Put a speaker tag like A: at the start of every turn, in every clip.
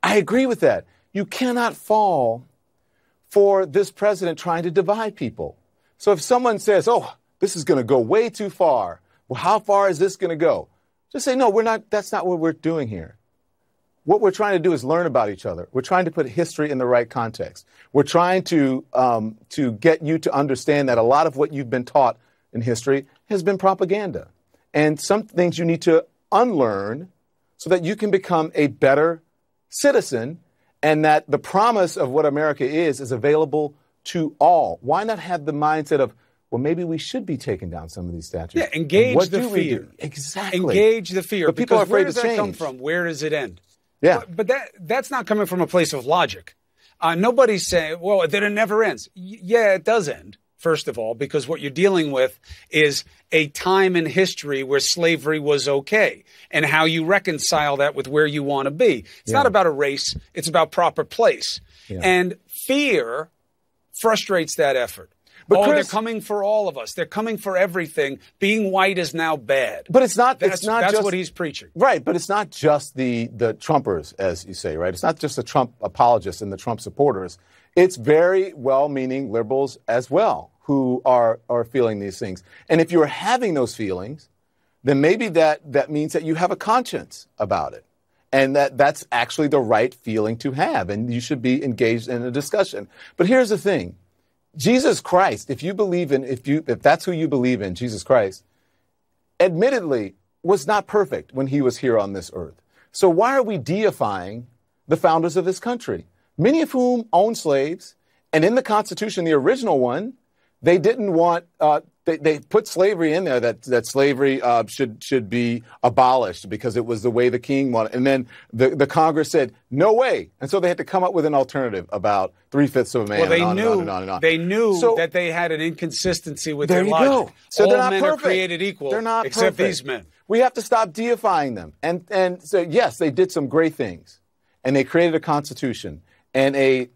A: I agree with that. You cannot fall for this president trying to divide people. So if someone says, oh, this is going to go way too far, well, how far is this going to go? Just say, no, that's not what we're doing here. What we're trying to do is learn about each other. We're trying to put history in the right context. We're trying to get you to understand that a lot of what you've been taught in history has been propaganda. And some things you need to unlearn so that you can become a better citizen, and that the promise of what America is available to all. Why not have the mindset of, well, maybe we should be taking down some of these statues?
B: Yeah, engage the fear.
A: Exactly.
B: Engage the fear.
A: But people are afraid to change.
B: Where does that come from? Where does it end?
A: Yeah.
B: But that's not coming from a place of logic. Nobody's saying, well, that it never ends. Yeah, it does end, first of all, because what you're dealing with is a time in history where slavery was okay, and how you reconcile that with where you want to be. It's not about a race. It's about proper place. Yeah. And fear frustrates that effort. But Chris, they're coming for all of us. They're coming for everything. Being white is now bad.
A: But it's not.
B: That's
A: just
B: what he's preaching,
A: right? But it's not just the Trumpers, as you say, right? It's not just the Trump apologists and the Trump supporters. It's very well-meaning liberals as well who are feeling these things. And if you're having those feelings, then maybe that means that you have a conscience about it, and that's actually the right feeling to have, and you should be engaged in a discussion. But here's the thing. Jesus Christ, if that's who you believe in, Jesus Christ, admittedly was not perfect when he was here on this earth. So why are we deifying the founders of this country, many of whom owned slaves? And in the Constitution, the original one, they didn't want, they put slavery in there, that slavery should be abolished because it was the way the king wanted. And then the Congress said, no way. And so they had to come up with an alternative about 3/5 of a man.
B: Well, they
A: knew
B: so, that they had an inconsistency with their logic.
A: Go. So
B: all
A: they're not
B: men
A: perfect.
B: Are created equal.
A: They're not
B: except
A: perfect.
B: These men.
A: We have to stop deifying them. And so, yes, they did some great things. And they created a constitution and a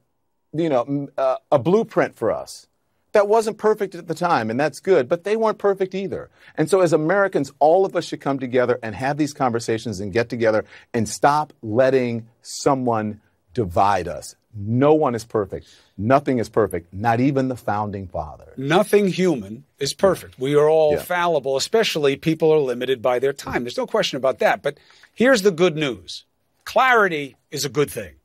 A: blueprint for us. That wasn't perfect at the time, and that's good, but they weren't perfect either. And so as Americans, all of us should come together and have these conversations and get together and stop letting someone divide us. No one is perfect. Nothing is perfect, not even the founding fathers.
B: Nothing human is perfect. We are all fallible, especially people are limited by their time. There's no question about that. But here's the good news. Clarity is a good thing.